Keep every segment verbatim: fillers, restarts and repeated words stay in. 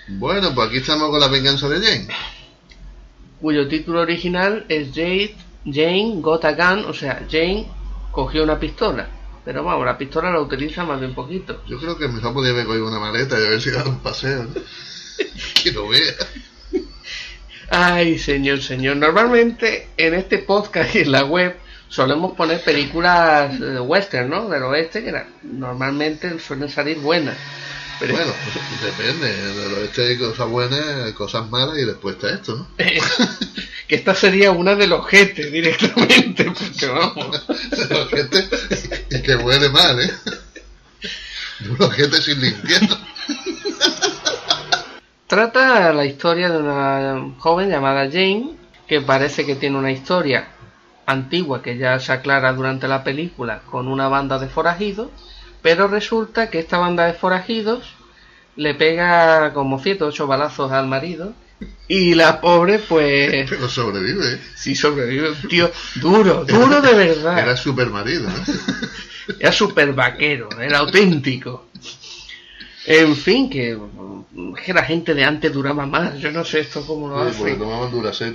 Bueno, pues aquí estamos con La venganza de Jane, cuyo título original es Jade, Jane Got a Gun, o sea, Jane cogió una pistola. Pero vamos, la pistola la utiliza más de un poquito. Yo creo que mejor podría haber cogido una maleta y haber sido a un paseo, ¿no? Que no vea. Ay, señor, señor. Normalmente en este podcast y en la web solemos poner películas de western, ¿no? Del oeste, que era, normalmente suelen salir buenas. Pero... Bueno, depende. Del oeste hay cosas buenas, cosas malas y después está esto, ¿no? Que esta sería una del ojete directamente, porque vamos. Del ojete y que huele mal, ¿eh? De un ojete sin limpiar. Trata la historia de una joven llamada Jane, que parece que tiene una historia antigua que ya se aclara durante la película con una banda de forajidos, pero resulta que esta banda de forajidos le pega como siete o ocho balazos al marido y la pobre pues... Pero sobrevive. Sí, sobrevive, tío, duro, duro de verdad. Era super marido, ¿no? Era super vaquero, era auténtico. En fin, que, que la gente de antes duraba más. Yo no sé esto cómo lo sí, hace. porque tomaban Duracell.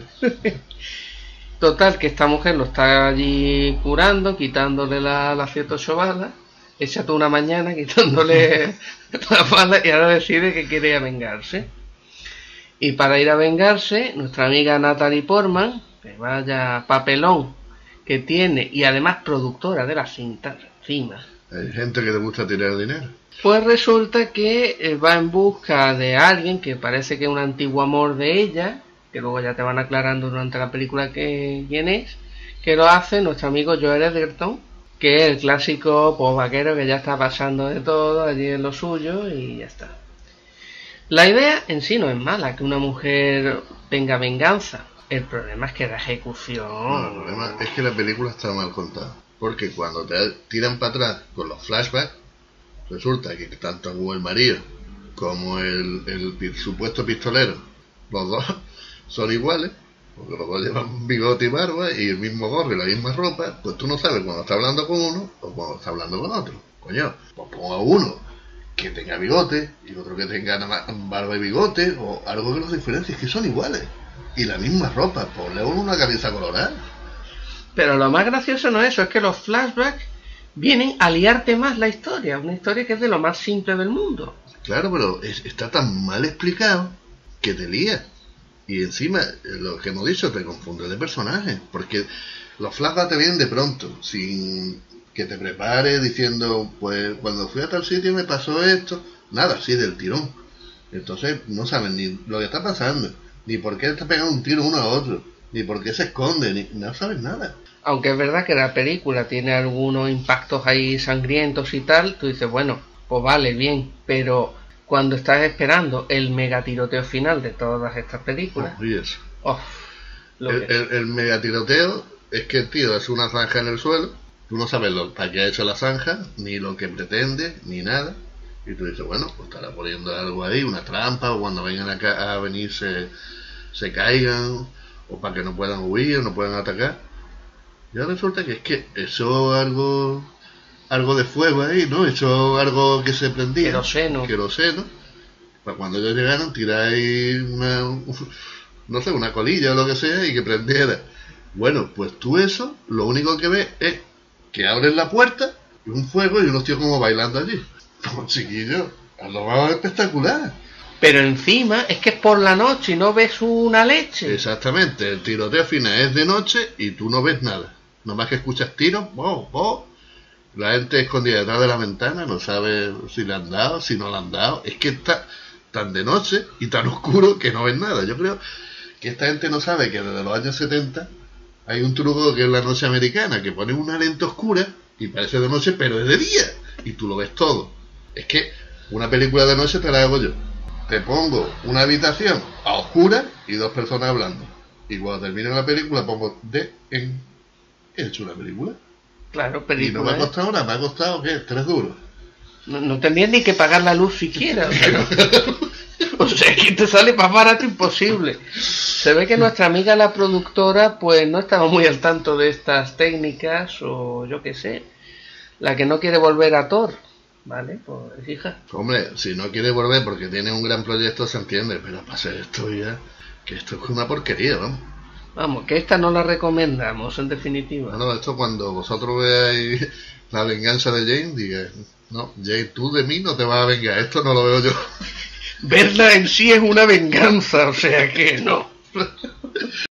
Total, que esta mujer lo está allí curando, quitándole las la siete ocho balas. Echa toda una mañana quitándole las balas y ahora decide que quiere ir a vengarse. Y para ir a vengarse, nuestra amiga Natalie Portman, que vaya papelón que tiene y además productora de la cinta, encima. Hay gente que le gusta tirar dinero. Pues resulta que va en busca de alguien que parece que es un antiguo amor de ella, que luego ya te van aclarando durante la película que, quién es, que lo hace nuestro amigo Joel Edgerton, que es el clásico pues, vaquero que ya está pasando de todo allí en lo suyo y ya está. La idea en sí no es mala, que una mujer tenga venganza. El problema es que la ejecución... No, el problema es que la película está mal contada. Porque cuando te tiran para atrás con los flashbacks, resulta que tanto el marido como el, el supuesto pistolero, los dos son iguales, porque los dos llevan bigote y barba y el mismo gorro y la misma ropa, pues tú no sabes cuando está hablando con uno o cuando está hablando con otro. Coño, pues ponga uno que tenga bigote y otro que tenga barba y bigote o algo que los diferencie, es que son iguales. Y la misma ropa, ponle uno una camisa colorada. Pero lo más gracioso no es eso, es que los flashbacks vienen a liarte más la historia, una historia que es de lo más simple del mundo. Claro, pero es, está tan mal explicado que te lía. Y encima, lo que hemos dicho, te confunde de personajes. Porque los flashbacks te vienen de pronto, sin que te prepares diciendo, pues cuando fui a tal sitio me pasó esto. Nada, así del tirón. Entonces no saben ni lo que está pasando, ni por qué está pegando un tiro uno a otro, ni por qué se esconde, ni no sabes nada. Aunque es verdad que la película tiene algunos impactos ahí sangrientos y tal, tú dices, bueno, pues vale, bien, pero cuando estás esperando el mega tiroteo final de todas estas películas... Oh, yes. oh, lo el, que... el, el mega tiroteo es que el tío hace una zanja en el suelo, tú no sabes lo, para qué ha hecho la zanja, ni lo que pretende, ni nada, y tú dices, bueno, pues estará poniendo algo ahí, una trampa, o cuando vengan acá a venir se, se caigan, o para que no puedan huir, o no puedan atacar. Ya resulta que es que eso algo algo de fuego ahí, ¿no? Eso algo que se prendía. Queroseno. Queroseno. Para cuando ellos llegaron, tiráis una, no sé, una colilla o lo que sea y que prendiera. Bueno, pues tú eso, lo único que ves es que abres la puerta y un fuego y unos tíos como bailando allí. Como chiquillos, a lo más espectacular. Pero encima es que es por la noche y no ves una leche. Exactamente, el tiroteo final es de noche y tú no ves nada. Nomás que escuchas tiros, oh, oh. La gente escondida detrás de la ventana, no sabe si le han dado, si no le han dado. Es que está tan de noche y tan oscuro que no ves nada. Yo creo que esta gente no sabe que desde los años setenta hay un truco que es la noche americana, que pone una lente oscura y parece de noche, pero es de día. Y tú lo ves todo. Es que una película de noche te la hago yo. Te pongo una habitación a oscuras y dos personas hablando. Y cuando termine la película pongo de en... ¿He hecho una película? Claro, película. Y no me ha costado nada, me ha costado, ¿qué? Tres duros. No, no tendrías ni que pagar la luz siquiera. Pero... o sea, que te sale más barato imposible. Se ve que nuestra amiga la productora pues no estaba muy al tanto de estas técnicas o yo qué sé. La que no quiere volver a Thor. Vale, pues hija. Hombre, si no quiere volver porque tiene un gran proyecto se entiende, pero para hacer esto ya, que esto es una porquería, vamos. Vamos, que esta no la recomendamos, en definitiva. Bueno, esto cuando vosotros veáis La venganza de Jane, diga, no, Jane, tú de mí no te vas a vengar, esto no lo veo yo. Verla en sí es una venganza, o sea que no.